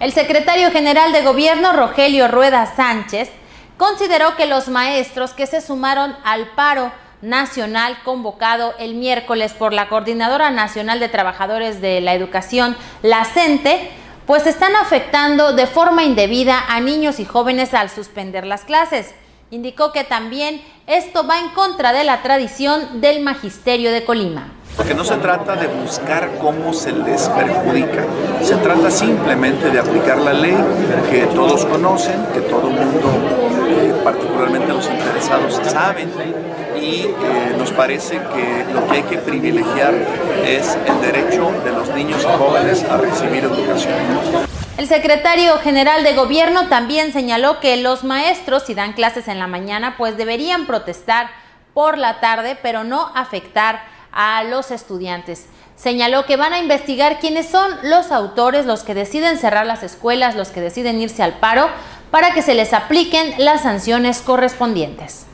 El secretario general de Gobierno, Rogelio Rueda Sánchez, consideró que los maestros que se sumaron al paro nacional convocado el miércoles por la Coordinadora Nacional de Trabajadores de la Educación, la CENTE, pues están afectando de forma indebida a niños y jóvenes al suspender las clases. Indicó que también esto va en contra de la tradición del Magisterio de Colima. Porque no se trata de buscar cómo se les perjudica, se trata simplemente de aplicar la ley que todos conocen, que todo el mundo, particularmente los interesados, saben, y nos parece que lo que hay que privilegiar es el derecho de los niños y jóvenes a recibir educación. El secretario general de Gobierno también señaló que los maestros, si dan clases en la mañana, pues deberían protestar por la tarde, pero no afectar a los estudiantes. Señaló que van a investigar quiénes son los autores, los que deciden cerrar las escuelas, los que deciden irse al paro, para que se les apliquen las sanciones correspondientes.